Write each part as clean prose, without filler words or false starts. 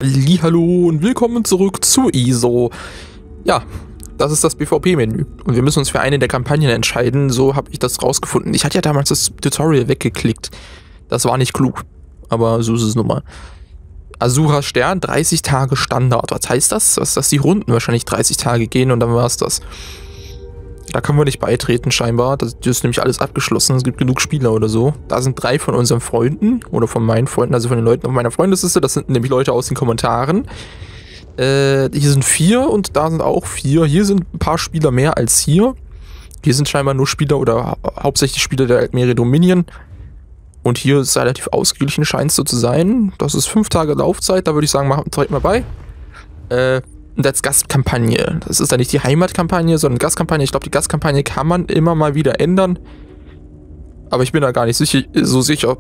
Hallihallo und willkommen zurück zu ISO. Ja, das ist das PvP-Menü und wir müssen uns für eine der Kampagnen entscheiden, so habe ich das rausgefunden. Ich hatte ja damals das Tutorial weggeklickt, das war nicht klug, aber so ist es nun mal. Azura Stern, 30 Tage Standard, was heißt das? Dass die Runden wahrscheinlich 30 Tage gehen und dann war es das. Da können wir nicht beitreten scheinbar, das ist nämlich alles abgeschlossen, es gibt genug Spieler oder so. Da sind 3 von unseren Freunden, oder von meinen Freunden, also von den Leuten auf meiner Freundesliste, das sind nämlich Leute aus den Kommentaren. Hier sind 4 und da sind auch 4, hier sind ein paar Spieler mehr als hier. Hier sind scheinbar nur Spieler oder hauptsächlich Spieler der Altmeria Dominion. Und hier ist es relativ ausgeglichen, scheint es so zu sein. Das ist 5 Tage Laufzeit, da würde ich sagen, treten wir bei. Und als Gastkampagne. Das ist ja nicht die Heimatkampagne, sondern Gastkampagne. Ich glaube, die Gastkampagne kann man immer mal wieder ändern. Aber ich bin da gar nicht so sicher.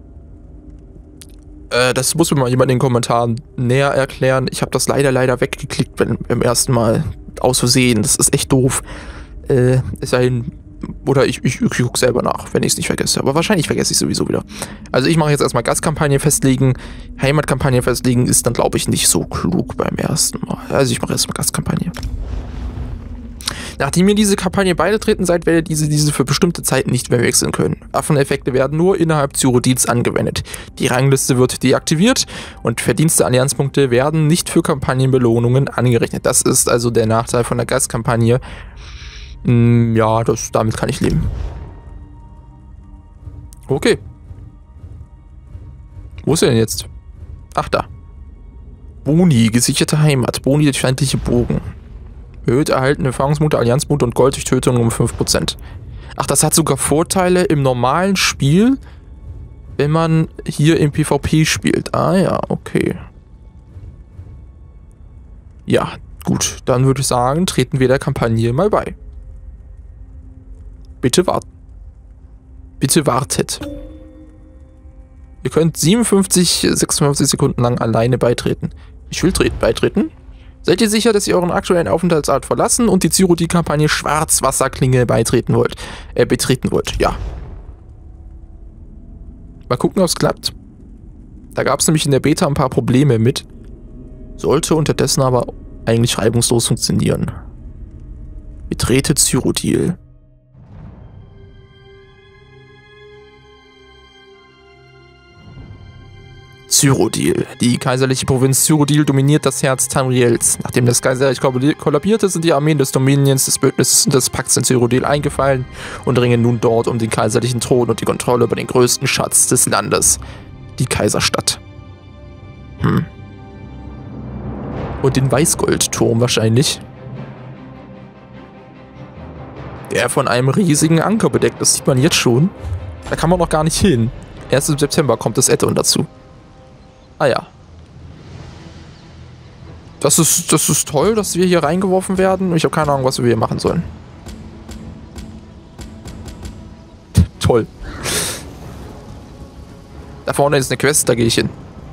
Das muss mir mal jemand in den Kommentaren näher erklären. Ich habe das leider weggeklickt beim ersten Mal. Aus Versehen. Das ist echt doof. Es sei denn, oder ich gucke selber nach, wenn ich es nicht vergesse. Aber wahrscheinlich vergesse ich es sowieso wieder. Also ich mache jetzt erstmal Gastkampagne festlegen. Heimatkampagne festlegen ist dann, glaube ich, nicht so klug beim ersten Mal. Also ich mache erstmal Gastkampagne. Nachdem ihr diese Kampagne beigetreten seid, werdet ihr diese für bestimmte Zeit nicht mehr wechseln können. Waffeneffekte werden nur innerhalb Cyrodiils angewendet. Die Rangliste wird deaktiviert und verdienste Allianzpunkte werden nicht für Kampagnenbelohnungen angerechnet. Das ist also der Nachteil von der Gastkampagne. Ja, damit kann ich leben. Okay. Wo ist er denn jetzt? Ach, da. Boni, gesicherte Heimat. Boni, der feindliche Bogen. Erhöht erhaltene Erfahrungspunkte, Allianzpunkte und Gold durch Tötung um 5%. Ach, das hat sogar Vorteile im normalen Spiel, wenn man hier im PvP spielt. Ah ja, okay. Ja, gut. Dann würde ich sagen, treten wir der Kampagne mal bei. Bitte warten. Bitte wartet. Ihr könnt 56 Sekunden lang alleine beitreten. Ich will beitreten. Seid ihr sicher, dass ihr euren aktuellen Aufenthaltsort verlassen und die Cyrodiil-Kampagne Schwarzwasserklinge betreten wollt? Ja. Mal gucken, ob es klappt. Da gab es nämlich in der Beta ein paar Probleme mit. Sollte unterdessen aber eigentlich reibungslos funktionieren. Betrete Cyrodiil. Cyrodiil. Die kaiserliche Provinz Cyrodiil dominiert das Herz Tamriels. Nachdem das Kaiserreich kollabierte, sind die Armeen des Dominions, des Bündnisses und des Pakts in Cyrodiil eingefallen und ringen nun dort um den kaiserlichen Thron und die Kontrolle über den größten Schatz des Landes. Die Kaiserstadt. Und den Weißgoldturm wahrscheinlich. Der von einem riesigen Anker bedeckt ist, sieht man jetzt schon. Da kann man noch gar nicht hin. Erst im September kommt das Add-on dazu. Ah ja. Das ist toll, dass wir hier reingeworfen werden. Ich habe keine Ahnung, was wir hier machen sollen. Toll. Da vorne ist eine Quest, da gehe ich hin.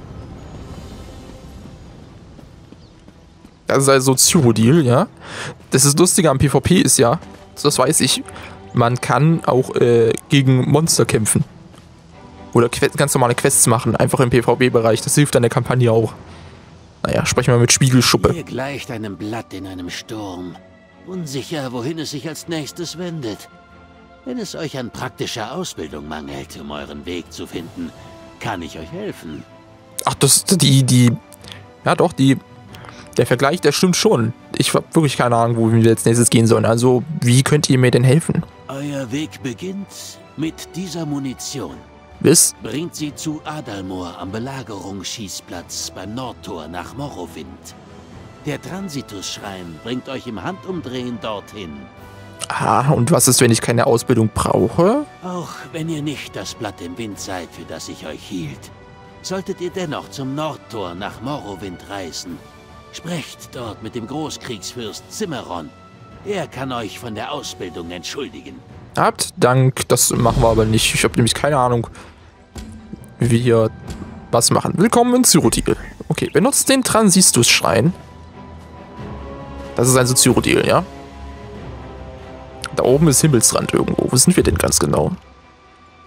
Das ist also Cyrodiil, ja. Das Lustige am PvP ist ja, das weiß ich, man kann auch gegen Monster kämpfen. Oder ganz normale Quests machen, einfach im PvP-Bereich. Das hilft an der Kampagne auch. Naja, sprechen wir mit Spiegelschuppe. Ihr gleicht einem Blatt in einem Sturm. Unsicher, wohin es sich als nächstes wendet. Wenn es euch an praktischer Ausbildung mangelt, um euren Weg zu finden, kann ich euch helfen. Ach, ja doch, der Vergleich, der stimmt schon. Ich habe wirklich keine Ahnung, wo wir als nächstes gehen sollen. Also, wie könnt ihr mir denn helfen? Euer Weg beginnt mit dieser Munition. Bringt sie zu Adalmor am Belagerungsschießplatz beim Nordtor nach Morrowind. Der Transitus-Schrein bringt euch im Handumdrehen dorthin. Ah, und was ist, wenn ich keine Ausbildung brauche? Auch wenn ihr nicht das Blatt im Wind seid, für das ich euch hielt, solltet ihr dennoch zum Nordtor nach Morrowind reisen. Sprecht dort mit dem Großkriegsfürst Cimmerion. Er kann euch von der Ausbildung entschuldigen. Dank, das machen wir aber nicht. Ich habe nämlich keine Ahnung, wie wir hier was machen. Willkommen in Cyrodiil. Okay, benutzt den Transitus-Schrein. Das ist also Cyrodiil, ja? Da oben ist Himmelsrand irgendwo. Wo sind wir denn ganz genau?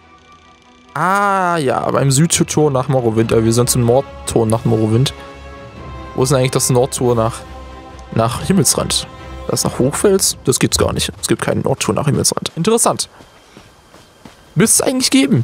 Ah, ja, beim Südtor nach Morrowind. Wir sind zum Nordtor nach Morrowind. Wo ist denn eigentlich das Nordtor nach Himmelsrand? Das nach Hochfels? Das gibt's gar nicht. Es gibt keinen Nordtor nach Himmelsrand. Interessant. Müsste es eigentlich geben.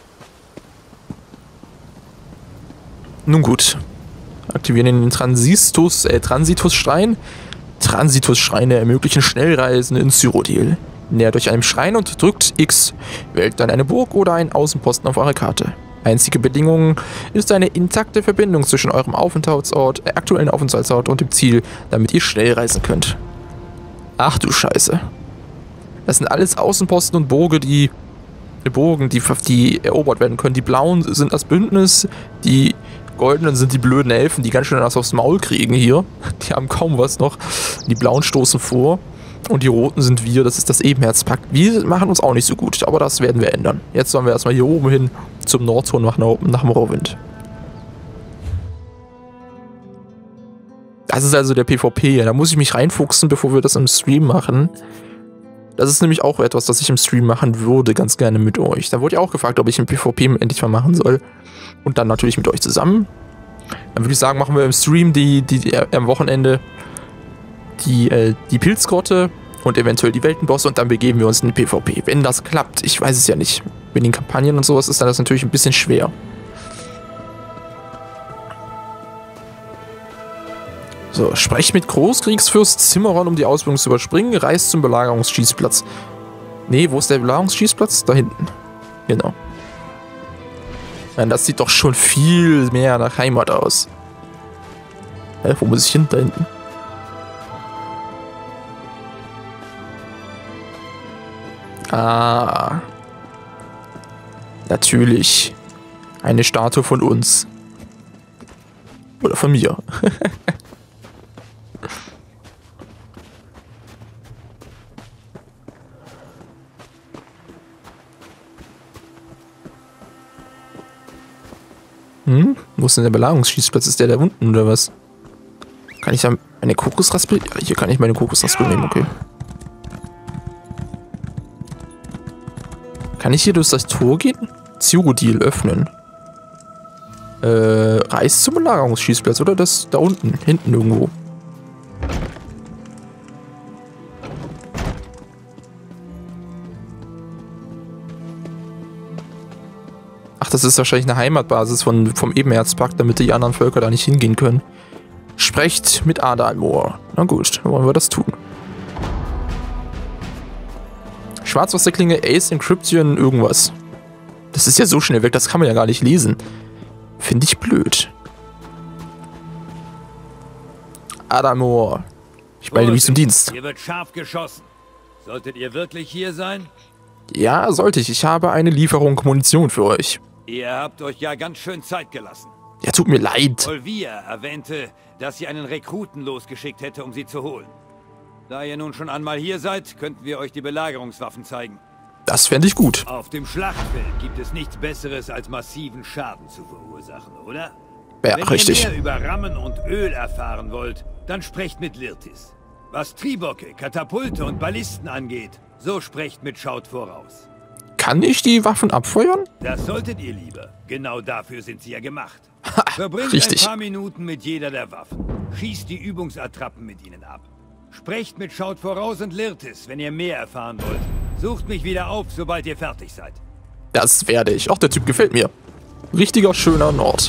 Nun gut. Aktivieren den Transitus-Schrein. Transitus-Schreine ermöglichen Schnellreisen in Cyrodiil. Nähert euch einem Schrein und drückt X. Wählt dann eine Burg oder einen Außenposten auf eurer Karte. Einzige Bedingung ist eine intakte Verbindung zwischen eurem aktuellen Aufenthaltsort und dem Ziel, damit ihr schnell reisen könnt. Ach du Scheiße. Das sind alles Außenposten und Burgen, die erobert werden können. Die blauen sind das Bündnis, die goldenen sind die blöden Elfen, die ganz schön was aufs Maul kriegen hier. Die haben kaum was noch. Die blauen stoßen vor. Und die roten sind wir, das ist das Ebenherzpakt. Wir machen uns auch nicht so gut, aber das werden wir ändern. Jetzt sollen wir erstmal hier oben hin zum Nordtor nach Morrowind. Das ist also der PvP. Da muss ich mich reinfuchsen, bevor wir das im Stream machen. Das ist nämlich auch etwas, das ich im Stream machen würde, ganz gerne mit euch. Da wurde ja auch gefragt, ob ich im PvP endlich mal machen soll. Und dann natürlich mit euch zusammen. Dann würde ich sagen, machen wir im Stream am Wochenende die Pilzgrotte und eventuell die Weltenbosse und dann begeben wir uns in die PvP. Wenn das klappt, ich weiß es ja nicht. Mit den Kampagnen und sowas ist dann das natürlich ein bisschen schwer. So, sprecht mit Großkriegsfürst Cimmerion, um die Ausbildung zu überspringen. Reist zum Belagerungsschießplatz. Nee, wo ist der Belagerungsschießplatz? Da hinten. Genau. Ja, das sieht doch schon viel mehr nach Heimat aus. Wo muss ich hin? Da hinten. Ah. Natürlich. Eine Statue von uns. Oder von mir. Wo ist denn der Belagerungsschießplatz? Ist der da unten oder was? Kann ich da eine Kokosraspel? Ja, hier kann ich meine Kokosraspel nehmen, okay. Kann ich hier durch das Tor gehen? Cyrodiil öffnen. Reist zum Belagerungsschießplatz oder das da unten? Hinten irgendwo. Ach, das ist wahrscheinlich eine Heimatbasis vom Ebenherzpakt, damit die anderen Völker da nicht hingehen können. Sprecht mit Adalmor. Na gut, dann wollen wir das tun. Schwarzwasserklinge, Ace Encryption, irgendwas. Das ist ja so schnell weg, das kann man ja gar nicht lesen. Finde ich blöd. Adalmor. Ich melde mich zum Dienst. Hier wird scharf geschossen. Solltet ihr wirklich hier sein? Ja, sollte ich. Ich habe eine Lieferung Munition für euch. Ihr habt euch ja ganz schön Zeit gelassen. Ja, tut mir leid. Olvia erwähnte, dass sie einen Rekruten losgeschickt hätte, um sie zu holen. Da ihr nun schon einmal hier seid, könnten wir euch die Belagerungswaffen zeigen. Das fände ich gut. Auf dem Schlachtfeld gibt es nichts Besseres, als massiven Schaden zu verursachen, oder? Ja, Wenn richtig. ihr mehr über Rammen und Öl erfahren wollt, dann sprecht mit Lirtis. Was Tribocke, Katapulte und Ballisten angeht, so sprecht mit Schaut voraus. Kann ich die Waffen abfeuern? Das solltet ihr lieber. Genau dafür sind sie ja gemacht. Ha, Verbringt richtig. ein paar Minuten mit jeder der Waffen. Schießt die Übungsattrappen mit ihnen ab. Sprecht mit Schaut voraus und Lirtis, wenn ihr mehr erfahren wollt. Sucht mich wieder auf, sobald ihr fertig seid. Das werde ich. Ach, der Typ gefällt mir. Richtiger, schöner Nord.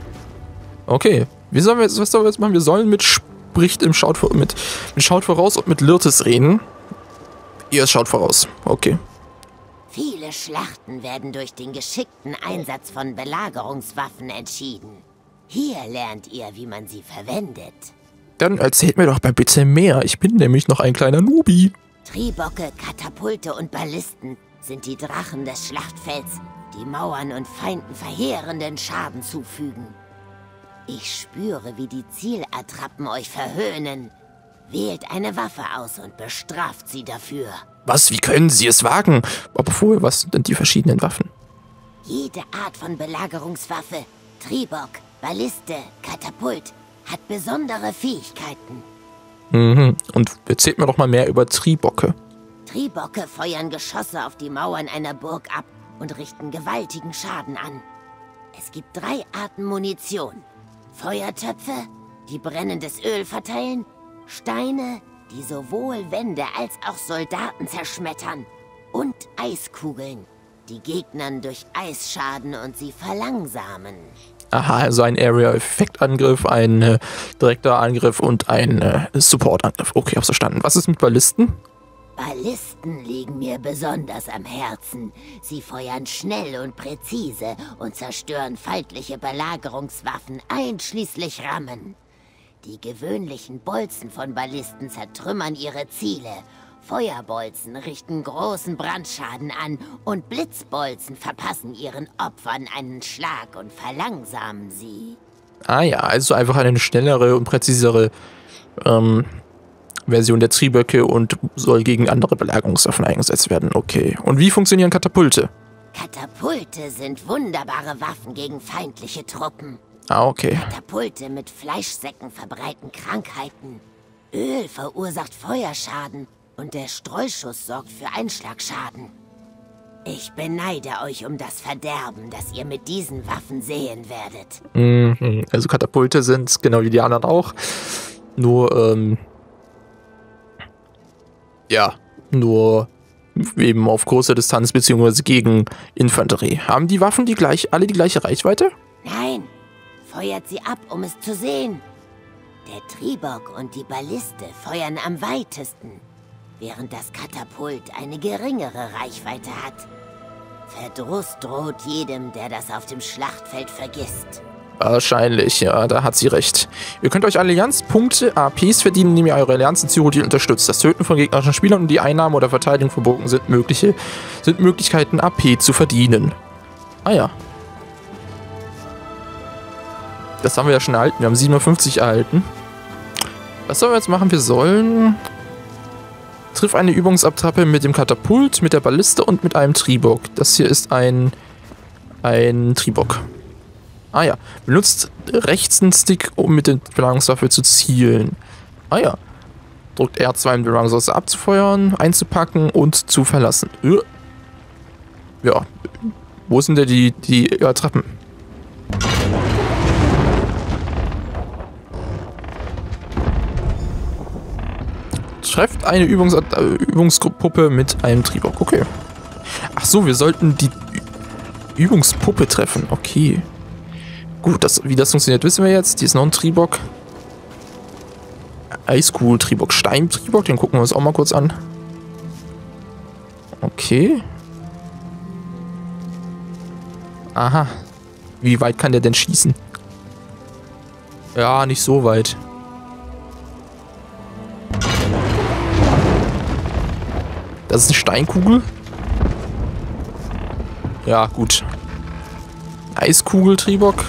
Okay. Was sollen wir jetzt machen? Wir sollen mit Schaut voraus und mit Lirtis reden. Ihr schaut voraus. Okay. Viele Schlachten werden durch den geschickten Einsatz von Belagerungswaffen entschieden. Hier lernt ihr, wie man sie verwendet. Dann erzählt mir doch mal bitte mehr. Ich bin nämlich noch ein kleiner Nubi. Tribocke, Katapulte und Ballisten sind die Drachen des Schlachtfelds, die Mauern und Feinden verheerenden Schaden zufügen. Ich spüre, wie die Zielattrappen euch verhöhnen. Wählt eine Waffe aus und bestraft sie dafür. Was? Wie können Sie es wagen? Aber vorher, was sind denn die verschiedenen Waffen? Jede Art von Belagerungswaffe, Tribock, Balliste, Katapult, hat besondere Fähigkeiten. Mhm. Und erzählt mir doch mal mehr über Tribocke. Tribocke feuern Geschosse auf die Mauern einer Burg ab und richten gewaltigen Schaden an. Es gibt 3 Arten Munition: Feuertöpfe, die brennendes Öl verteilen, Steine, die sowohl Wände als auch Soldaten zerschmettern, und Eiskugeln, die Gegnern durch Eis schaden und sie verlangsamen. Aha, also ein Area-Effekt-Angriff, ein direkter Angriff und ein Support-Angriff. Okay, hab's verstanden. Was ist mit Ballisten? Ballisten liegen mir besonders am Herzen. Sie feuern schnell und präzise und zerstören feindliche Belagerungswaffen, einschließlich Rammen. Die gewöhnlichen Bolzen von Ballisten zertrümmern ihre Ziele. Feuerbolzen richten großen Brandschaden an und Blitzbolzen verpassen ihren Opfern einen Schlag und verlangsamen sie. Ah ja, also einfach eine schnellere und präzisere Version der Trieböcke und soll gegen andere Belagerungswaffen eingesetzt werden. Okay. Und wie funktionieren Katapulte? Katapulte sind wunderbare Waffen gegen feindliche Truppen. Ah, okay. Katapulte mit Fleischsäcken verbreiten Krankheiten. Öl verursacht Feuerschaden und der Streuschuss sorgt für Einschlagschaden. Ich beneide euch um das Verderben, das ihr mit diesen Waffen sehen werdet. Also Katapulte sind genau wie die anderen auch. Nur, nur eben auf großer Distanz beziehungsweise gegen Infanterie. Haben die Waffen alle die gleiche Reichweite? Nein, feuert sie ab, um es zu sehen. Der Tribok und die Balliste feuern am weitesten, während das Katapult eine geringere Reichweite hat. Verdruss droht jedem, der das auf dem Schlachtfeld vergisst. Wahrscheinlich, ja, da hat sie recht. Ihr könnt euch Allianzpunkte, APs verdienen, indem ihr eure Allianzen Cyrodiil unterstützt. Das Töten von gegnerischen Spielern und die Einnahme oder Verteidigung von Burgen sind Möglichkeiten, AP zu verdienen. Ah ja. Das haben wir ja schon erhalten. Wir haben 57 erhalten. Was sollen wir jetzt machen? Wir sollen... Triff eine Übungsattrappe mit dem Katapult, mit der Balliste und mit einem Tribok. Das hier ist ein Tribok. Ah ja. Benutzt rechts den Stick, um mit der Belagerungswaffe zu zielen. Ah ja. Drückt R2, um die Belagerungswaffe abzufeuern, einzupacken und zu verlassen. Ja. Wo sind denn die Attrappen? Trefft eine Übungspuppe mit einem Tribok. Okay. Ach so, wir sollten die Übungspuppe treffen. Okay. Gut, wie das funktioniert, wissen wir jetzt. Die ist noch ein Tribok. Eiskugel Tribok, Stein Tribok. Den gucken wir uns auch mal kurz an. Okay. Aha. Wie weit kann der denn schießen? Ja, nicht so weit. Das ist eine Steinkugel. Ja, gut. Eiskugel Tribok.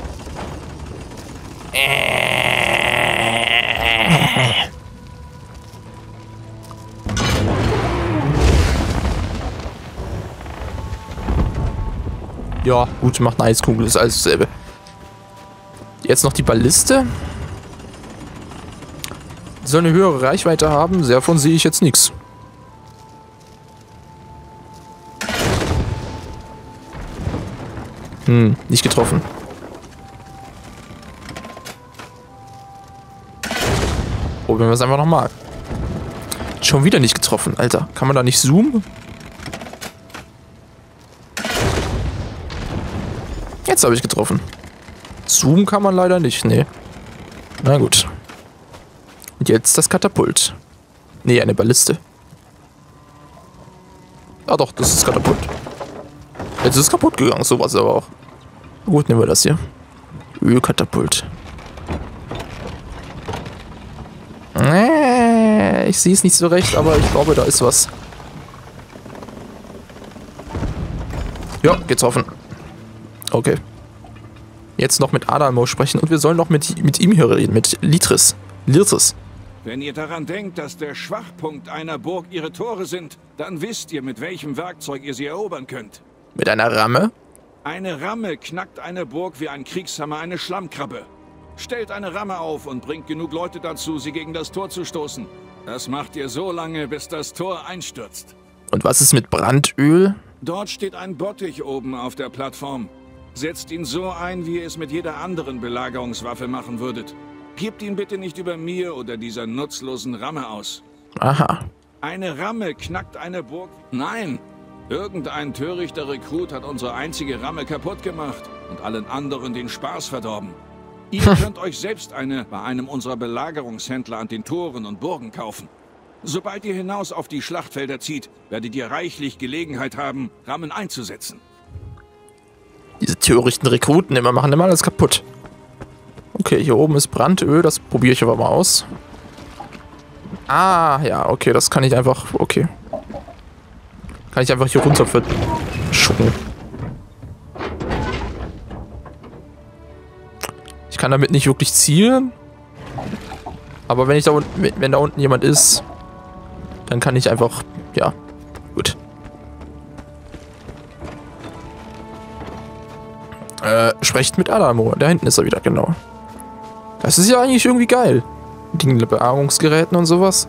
Ja, gut, macht eine Eiskugel, ist alles dasselbe. Jetzt noch die Balliste. Die soll eine höhere Reichweite haben, davon sehe ich jetzt nichts. Nicht getroffen. Probieren wir es einfach nochmal. Schon wieder nicht getroffen, Alter. Kann man da nicht zoomen? Jetzt habe ich getroffen. Zoomen kann man leider nicht, nee. Na gut. Und jetzt das Katapult. Nee, eine Balliste. Ah doch, das ist das Katapult. Jetzt ist es kaputt gegangen, sowas aber auch. Gut, nehmen wir das hier. Ölkatapult. Ich sehe es nicht so recht, aber ich glaube, da ist was. Ja, getroffen. Okay. Jetzt noch mit Adalmo sprechen und wir sollen noch mit ihm hier reden, mit Lirthis. Wenn ihr daran denkt, dass der Schwachpunkt einer Burg ihre Tore sind, dann wisst ihr, mit welchem Werkzeug ihr sie erobern könnt. Mit einer Ramme? Eine Ramme knackt eine Burg wie ein Kriegshammer eine Schlammkrabbe. Stellt eine Ramme auf und bringt genug Leute dazu, sie gegen das Tor zu stoßen. Das macht ihr so lange, bis das Tor einstürzt. Und was ist mit Brandöl? Dort steht ein Bottich oben auf der Plattform. Setzt ihn so ein, wie ihr es mit jeder anderen Belagerungswaffe machen würdet. Gebt ihn bitte nicht über mir oder dieser nutzlosen Ramme aus. Aha. Eine Ramme knackt eine Burg. Nein! Irgendein törichter Rekrut hat unsere einzige Ramme kaputt gemacht und allen anderen den Spaß verdorben. Ihr könnt euch selbst eine bei einem unserer Belagerungshändler an den Toren und Burgen kaufen. Sobald ihr hinaus auf die Schlachtfelder zieht, werdet ihr reichlich Gelegenheit haben, Rammen einzusetzen. Diese törichten Rekruten machen immer alles kaputt. Okay, hier oben ist Brandöl, das probiere ich aber mal aus. Ah, ja, okay, das kann ich einfach, okay. Kann ich einfach hier runter verschucken. Ich kann damit nicht wirklich zielen. Aber wenn da unten jemand ist, dann kann ich einfach, ja, gut. Sprecht mit Alamo. Da hinten ist er wieder, genau. Das ist ja eigentlich irgendwie geil. Mit den Bearmungsgeräten und sowas.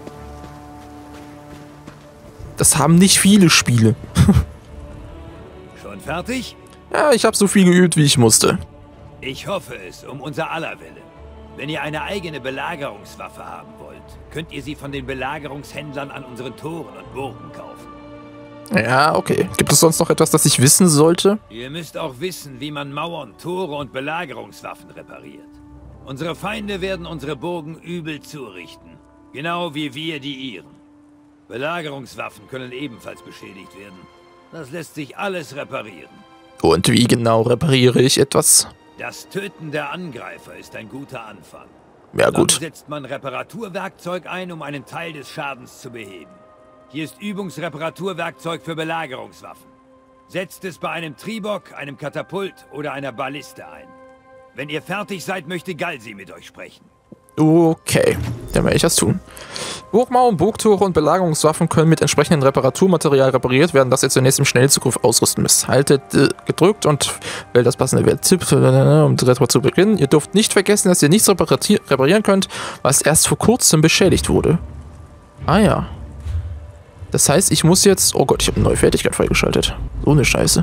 Das haben nicht viele Spiele. Schon fertig? Ja, ich habe so viel geübt, wie ich musste. Ich hoffe es, um unser aller Willen. Wenn ihr eine eigene Belagerungswaffe haben wollt, könnt ihr sie von den Belagerungshändlern an unseren Toren und Burgen kaufen. Ja, okay. Gibt es sonst noch etwas, das ich wissen sollte? Ihr müsst auch wissen, wie man Mauern, Tore und Belagerungswaffen repariert. Unsere Feinde werden unsere Burgen übel zurichten. Genau wie wir die ihren. Belagerungswaffen können ebenfalls beschädigt werden. Das lässt sich alles reparieren. Und wie genau repariere ich etwas? Das Töten der Angreifer ist ein guter Anfang. Ja, gut. Dann setzt man Reparaturwerkzeug ein, um einen Teil des Schadens zu beheben. Hier ist Übungsreparaturwerkzeug für Belagerungswaffen. Setzt es bei einem Tribok, einem Katapult oder einer Balliste ein. Wenn ihr fertig seid, möchte Galsi mit euch sprechen. Okay, dann werde ich das tun. Burgmauern, Burgtore und Belagerungswaffen können mit entsprechendem Reparaturmaterial repariert werden, das ihr zunächst im Schnellzugriff ausrüsten müsst. Haltet gedrückt und wählt das passende Werttipp, um die Reparatur zu beginnen. Ihr dürft nicht vergessen, dass ihr nichts reparieren könnt, was erst vor kurzem beschädigt wurde. Ah ja. Das heißt, ich muss jetzt... Oh Gott, ich habe eine neue Fertigkeit freigeschaltet. So eine Scheiße.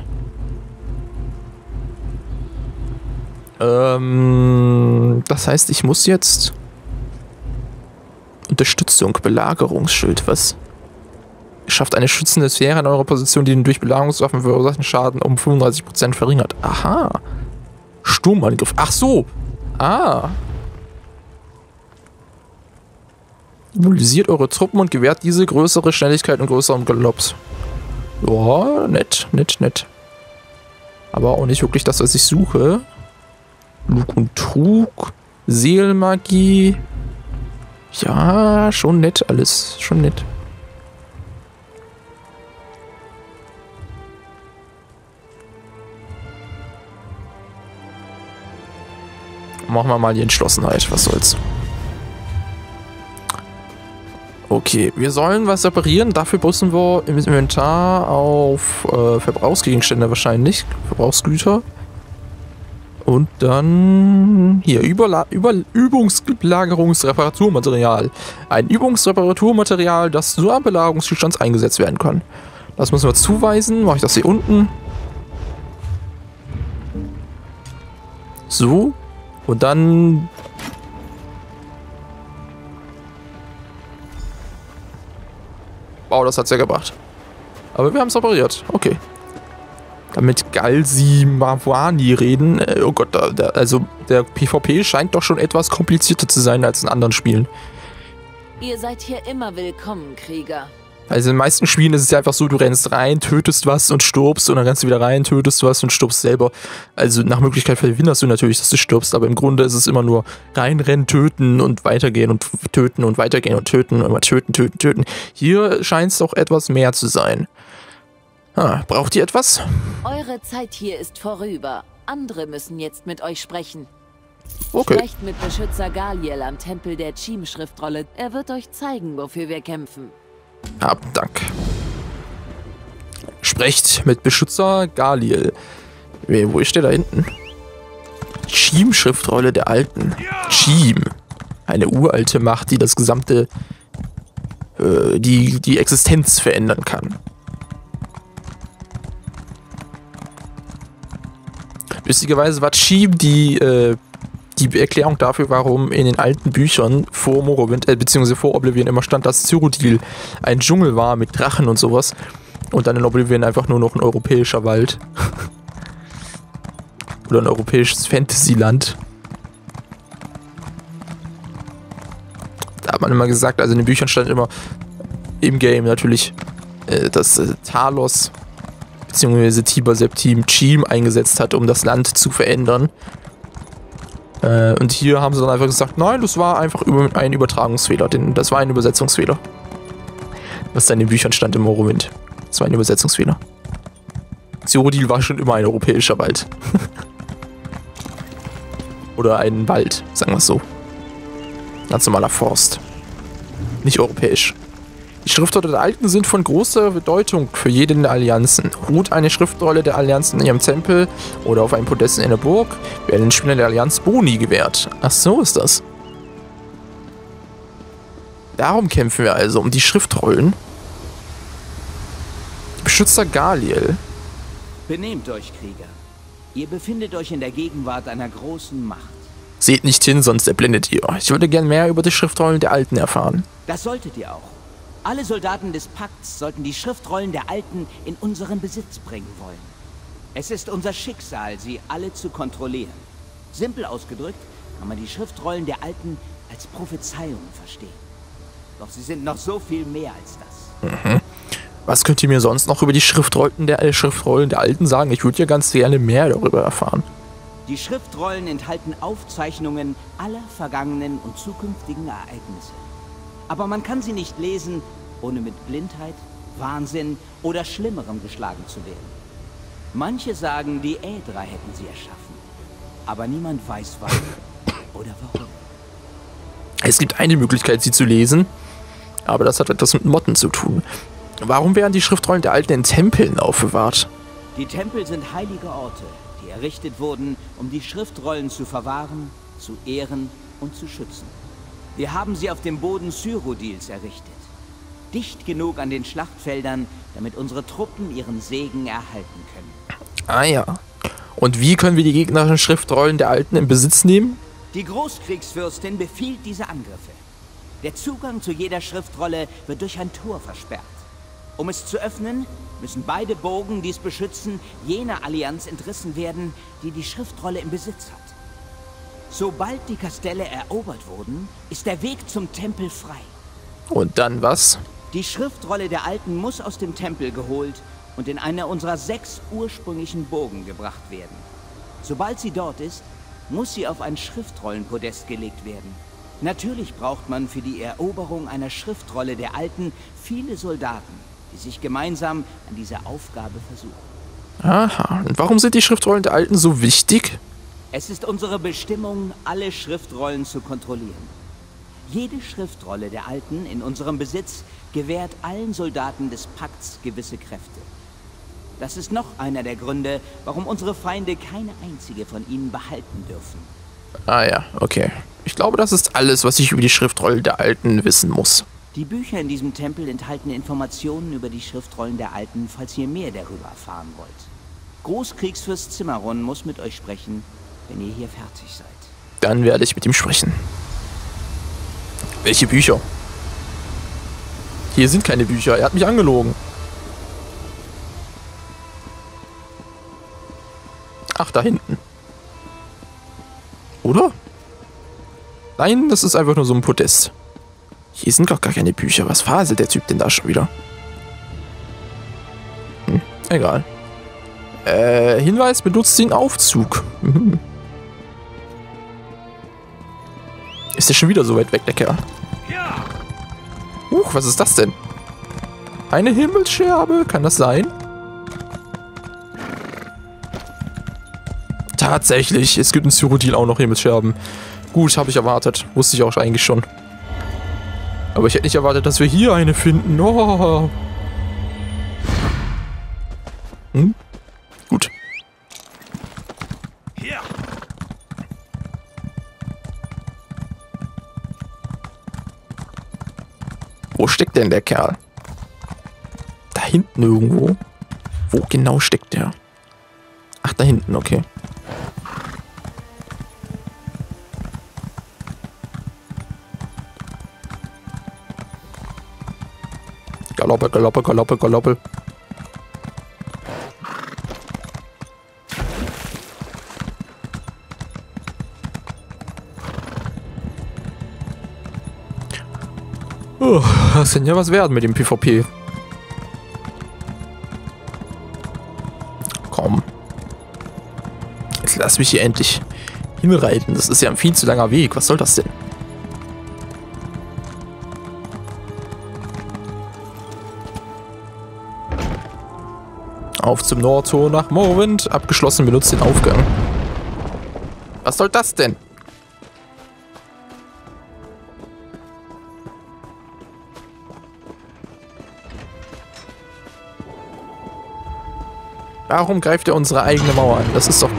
Das heißt, ich muss jetzt... Unterstützung, Belagerungsschild, was? Ihr schafft eine schützende Sphäre in eurer Position, die den durch Belagerungswaffen verursachten Schaden um 35% verringert. Aha. Sturmangriff. Ach so. Ah. Mobilisiert eure Truppen und gewährt diese größere Schnelligkeit und größeren Galopps. Ja, nett, nett, nett. Aber auch nicht wirklich das, was ich suche. Lug und Trug. Seelenmagie. Ja, schon nett alles. Schon nett. Machen wir mal die Entschlossenheit. Was soll's. Okay, wir sollen was reparieren. Dafür müssen wir im Inventar auf Verbrauchsgegenstände wahrscheinlich. Verbrauchsgüter. Und dann hier Übungsbelagerungsreparaturmaterial. Ein Übungsreparaturmaterial, das nur am Belagerungszustand eingesetzt werden kann. Das müssen wir zuweisen. Mache ich das hier unten. So. Und dann... Wow, das hat's ja gebracht. Aber wir haben es repariert. Okay. Damit Galsi Mavani reden. Oh Gott, also der PvP scheint doch schon etwas komplizierter zu sein als in anderen Spielen. Ihr seid hier immer willkommen, Krieger. Also in den meisten Spielen ist es ja einfach so, du rennst rein, tötest was und stirbst und dann rennst du wieder rein, tötest was und stirbst selber. Also nach Möglichkeit verhinderst du natürlich, dass du stirbst, aber im Grunde ist es immer nur reinrennen, töten und weitergehen und töten und weitergehen und töten und immer töten, töten, töten. Hier scheint es doch etwas mehr zu sein. Ah, braucht ihr etwas? Eure Zeit hier ist vorüber. Andere müssen jetzt mit euch sprechen. Okay. Sprecht mit Beschützer Galiel am Tempel der Chim-Schriftrolle. Er wird euch zeigen, wofür wir kämpfen. Hab Dank. Sprecht mit Beschützer Galiel. Wo ist der da hinten? Chim-Schriftrolle der Alten. Chim. Eine uralte Macht, die das gesamte... die Existenz verändern kann. Lustigerweise war Chim die die Erklärung dafür, warum in den alten Büchern vor Morrowind, beziehungsweise vor Oblivion immer stand, dass Cyrodiil ein Dschungel war mit Drachen und sowas. Und dann in Oblivion einfach nur noch ein europäischer Wald. Oder ein europäisches Fantasyland. Da hat man immer gesagt, also in den Büchern stand immer im Game natürlich, dass Talos beziehungsweise Tiber Septim Chim eingesetzt hat, um das Land zu verändern. Und hier haben sie dann einfach gesagt, nein, das war einfach ein Übertragungsfehler, das war ein Übersetzungsfehler. Was da in den Büchern stand im Morrowind. Das war ein Übersetzungsfehler. Cyrodiil war schon immer ein europäischer Wald. Oder ein Wald, sagen wir es so. Ganz normaler Forst. Nicht europäisch. Die Schriftrolle der Alten sind von großer Bedeutung für jede der Allianzen. Ruht eine Schriftrolle der Allianzen in ihrem Tempel oder auf einem Podest in der Burg, werden den Spielern der Allianz Boni gewährt. Ach so ist das. Darum kämpfen wir also um die Schriftrollen. Beschützer Galiel. Benehmt euch, Krieger. Ihr befindet euch in der Gegenwart einer großen Macht. Seht nicht hin, sonst erblindet ihr. Ich würde gern mehr über die Schriftrollen der Alten erfahren. Das solltet ihr auch. Alle Soldaten des Pakts sollten die Schriftrollen der Alten in unseren Besitz bringen wollen. Es ist unser Schicksal, sie alle zu kontrollieren. Simpel ausgedrückt kann man die Schriftrollen der Alten als Prophezeiungen verstehen. Doch sie sind noch so viel mehr als das. Mhm. Was könnt ihr mir sonst noch über die Schriftrollen der Alten sagen? Ich würde ja ganz gerne mehr darüber erfahren. Die Schriftrollen enthalten Aufzeichnungen aller vergangenen und zukünftigen Ereignisse. Aber man kann sie nicht lesen, ohne mit Blindheit, Wahnsinn oder Schlimmerem geschlagen zu werden. Manche sagen, die Ädra hätten sie erschaffen. Aber niemand weiß wann oder warum. Es gibt eine Möglichkeit, sie zu lesen, aber das hat etwas mit Motten zu tun. Warum werden die Schriftrollen der Alten in Tempeln aufbewahrt? Die Tempel sind heilige Orte, die errichtet wurden, um die Schriftrollen zu verwahren, zu ehren und zu schützen. Wir haben sie auf dem Boden Cyrodiils errichtet. Dicht genug an den Schlachtfeldern, damit unsere Truppen ihren Segen erhalten können. Ah ja. Und wie können wir die gegnerischen Schriftrollen der Alten in Besitz nehmen? Die Großkriegsfürstin befiehlt diese Angriffe. Der Zugang zu jeder Schriftrolle wird durch ein Tor versperrt. Um es zu öffnen, müssen beide Bogen, die es beschützen, jener Allianz entrissen werden, die die Schriftrolle im Besitz hat. Sobald die Kastelle erobert wurden, ist der Weg zum Tempel frei. Und dann was? Die Schriftrolle der Alten muss aus dem Tempel geholt und in einer unserer 6 ursprünglichen Bogen gebracht werden. Sobald sie dort ist, muss sie auf ein Schriftrollenpodest gelegt werden. Natürlich braucht man für die Eroberung einer Schriftrolle der Alten viele Soldaten, die sich gemeinsam an dieser Aufgabe versuchen. Aha. Und warum sind die Schriftrollen der Alten so wichtig? Es ist unsere Bestimmung, alle Schriftrollen zu kontrollieren. Jede Schriftrolle der Alten in unserem Besitz gewährt allen Soldaten des Pakts gewisse Kräfte. Das ist noch einer der Gründe, warum unsere Feinde keine einzige von ihnen behalten dürfen. Ah ja, okay. Ich glaube, das ist alles, was ich über die Schriftrollen der Alten wissen muss. Die Bücher in diesem Tempel enthalten Informationen über die Schriftrollen der Alten, falls ihr mehr darüber erfahren wollt. Großkriegsfürst Cimarron muss mit euch sprechen, wenn ihr hier fertig seid. Dann werde ich mit ihm sprechen. Welche Bücher? Hier sind keine Bücher. Er hat mich angelogen. Ach, da hinten. Oder? Nein, das ist einfach nur so ein Podest. Hier sind doch gar keine Bücher. Was faselt der Typ denn da schon wieder? Egal. Hinweis, benutzt den Aufzug. Ist der schon wieder so weit weg, der Kerl? Was ist das denn? Eine Himmelsscherbe? Kann das sein? Tatsächlich, es gibt in Cyrodiil auch noch Himmelsscherben. Gut, habe ich erwartet. Wusste ich auch eigentlich schon. Aber ich hätte nicht erwartet, dass wir hier eine finden. Oh. Gut. Wo steckt denn der Kerl? Da hinten irgendwo? Wo genau steckt der? Ach, da hinten, okay. Galoppe, Galoppe, Galoppe, Galoppe. Das kann ja was werden mit dem PvP. Komm. Jetzt lass mich hier endlich hinreiten. Das ist ja ein viel zu langer Weg. Was soll das denn? Auf zum Nordtor nach Morrowind. Abgeschlossen, benutzt den Aufgang. Was soll das denn? Warum greift er unsere eigene Mauer an? Das ist doch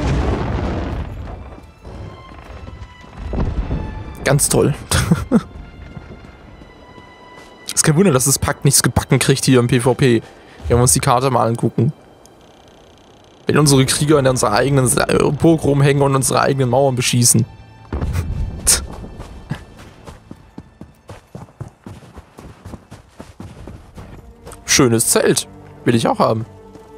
ganz toll. Es ist kein Wunder, dass das Pakt nichts gebacken kriegt hier im PvP. Wenn wir uns die Karte mal angucken. Wenn unsere Krieger in unserer eigenen Burg rumhängen und unsere eigenen Mauern beschießen. Schönes Zelt. Will ich auch haben.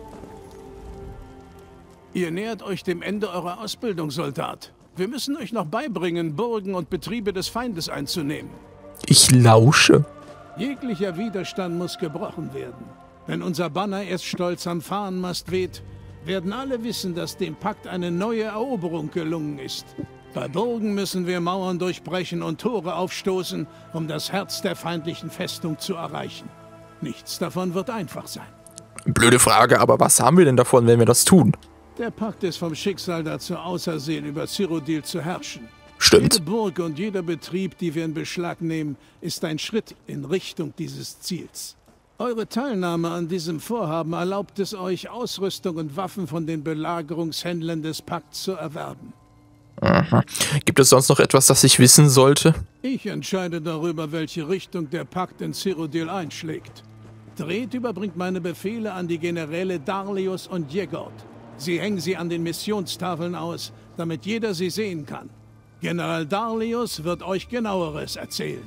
Ihr nähert euch dem Ende eurer Ausbildung, Soldat. Wir müssen euch noch beibringen, Burgen und Betriebe des Feindes einzunehmen. Ich lausche. Jeglicher Widerstand muss gebrochen werden. Wenn unser Banner erst stolz am Fahnenmast weht, werden alle wissen, dass dem Pakt eine neue Eroberung gelungen ist. Bei Burgen müssen wir Mauern durchbrechen und Tore aufstoßen, um das Herz der feindlichen Festung zu erreichen. Nichts davon wird einfach sein. Blöde Frage, aber was haben wir denn davon, wenn wir das tun? Der Pakt ist vom Schicksal dazu ausersehen, über Cyrodiil zu herrschen. Stimmt. Jede Burg und jeder Betrieb, die wir in Beschlag nehmen, ist ein Schritt in Richtung dieses Ziels. Eure Teilnahme an diesem Vorhaben erlaubt es euch, Ausrüstung und Waffen von den Belagerungshändlern des Pakts zu erwerben. Aha. Gibt es sonst noch etwas, das ich wissen sollte? Ich entscheide darüber, welche Richtung der Pakt in Cyrodiil einschlägt. Dreht überbringt meine Befehle an die Generäle Darlius und Jegord. Sie hängen sie an den Missionstafeln aus, damit jeder sie sehen kann. General Darlius wird euch Genaueres erzählen.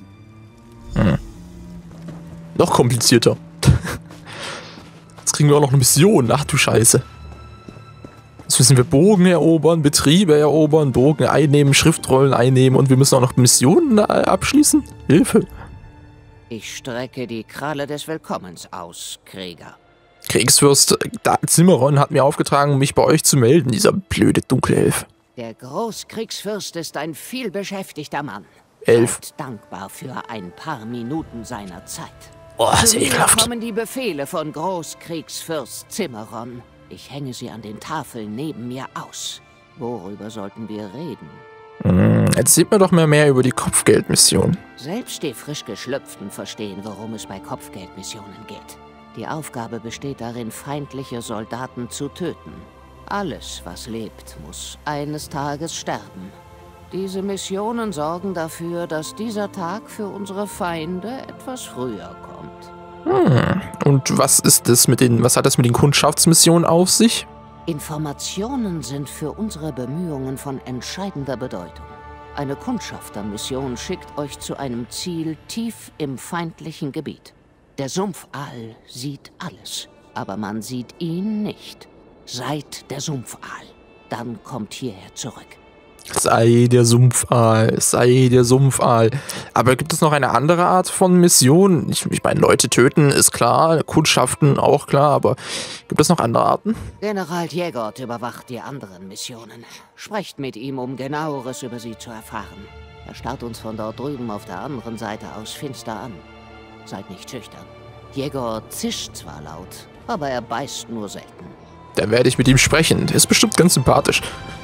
Noch komplizierter. Jetzt kriegen wir auch noch eine Mission. Ach du Scheiße. Jetzt müssen wir Burgen erobern, Betriebe erobern, Burgen einnehmen, Schriftrollen einnehmen und wir müssen auch noch Missionen abschließen? Hilfe. Ich strecke die Kralle des Willkommens aus, Krieger. Kriegsfürst Cimmerion hat mir aufgetragen, mich bei euch zu melden, dieser blöde Dunkelelf. Der Großkriegsfürst ist ein vielbeschäftigter Mann. 11. Seid dankbar für ein paar Minuten seiner Zeit. Oh, das ist Zu mir ekelhaft. kommen die Befehle von Großkriegsfürst Cimmerion. Ich hänge sie an den Tafeln neben mir aus. Worüber sollten wir reden? Erzählt mir doch mehr über die Kopfgeldmission. Selbst die frisch Geschlüpften verstehen, worum es bei Kopfgeldmissionen geht. Die Aufgabe besteht darin, feindliche Soldaten zu töten. Alles, was lebt, muss eines Tages sterben. Diese Missionen sorgen dafür, dass dieser Tag für unsere Feinde etwas früher kommt. Und was hat das mit den Kundschaftsmissionen auf sich? Informationen sind für unsere Bemühungen von entscheidender Bedeutung. Eine Kundschaftermission schickt euch zu einem Ziel tief im feindlichen Gebiet. Der Sumpfaal sieht alles, aber man sieht ihn nicht. Seid der Sumpfaal, dann kommt hierher zurück. Sei der Sumpfaal, sei der Sumpfaal. Aber gibt es noch eine andere Art von Mission? Ich meine, Leute töten ist klar, Kundschaften auch klar, aber gibt es noch andere Arten? General Jegord überwacht die anderen Missionen. Sprecht mit ihm, um Genaueres über sie zu erfahren. Er starrt uns von dort drüben auf der anderen Seite aus finster an. Seid nicht schüchtern. Jegord zischt zwar laut, aber er beißt nur selten. Dann werde ich mit ihm sprechen. Der ist bestimmt ganz sympathisch.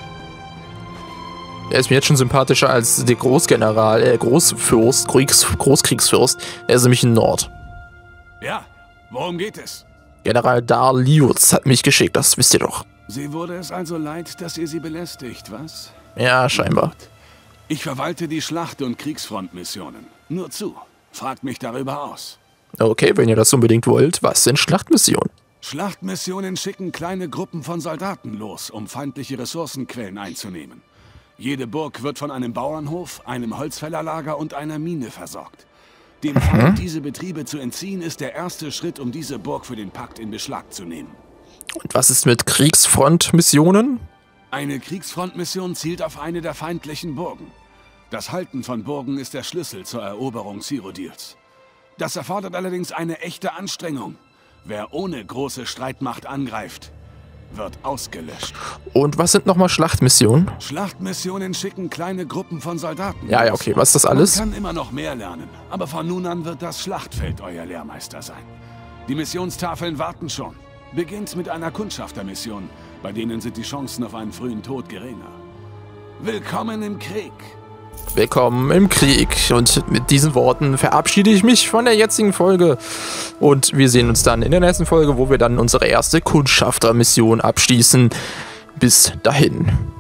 Er ist mir jetzt schon sympathischer als der Großgeneral, Großfürst, Großkriegsfürst. Er ist nämlich in Nord. Ja, worum geht es? General Darlius hat mich geschickt, das wisst ihr doch. Sie wurde es also leid, dass ihr sie belästigt, was? Ja, scheinbar. Ich verwalte die Schlacht- und Kriegsfrontmissionen. Nur zu. Fragt mich darüber aus. Okay, wenn ihr das unbedingt wollt, was sind Schlachtmissionen? Schlachtmissionen schicken kleine Gruppen von Soldaten los, um feindliche Ressourcenquellen einzunehmen. Jede Burg wird von einem Bauernhof, einem Holzfällerlager und einer Mine versorgt. Dem Feind diese Betriebe zu entziehen, ist der erste Schritt, um diese Burg für den Pakt in Beschlag zu nehmen. Und was ist mit Kriegsfrontmissionen? Eine Kriegsfrontmission zielt auf eine der feindlichen Burgen. Das Halten von Burgen ist der Schlüssel zur Eroberung Cyrodiils. Das erfordert allerdings eine echte Anstrengung. Wer ohne große Streitmacht angreift, wird ausgelöscht. Und was sind nochmal Schlachtmissionen? Schlachtmissionen schicken kleine Gruppen von Soldaten. Ja, okay, was ist das alles? Man kann immer noch mehr lernen, aber von nun an wird das Schlachtfeld euer Lehrmeister sein. Die Missionstafeln warten schon. Beginnt mit einer Kundschaftermission, bei denen sind die Chancen auf einen frühen Tod geringer. Willkommen im Krieg! Willkommen im Krieg. Und mit diesen Worten verabschiede ich mich von der jetzigen Folge. Und wir sehen uns dann in der nächsten Folge, wo wir dann unsere erste Kundschaftermission abschließen. Bis dahin.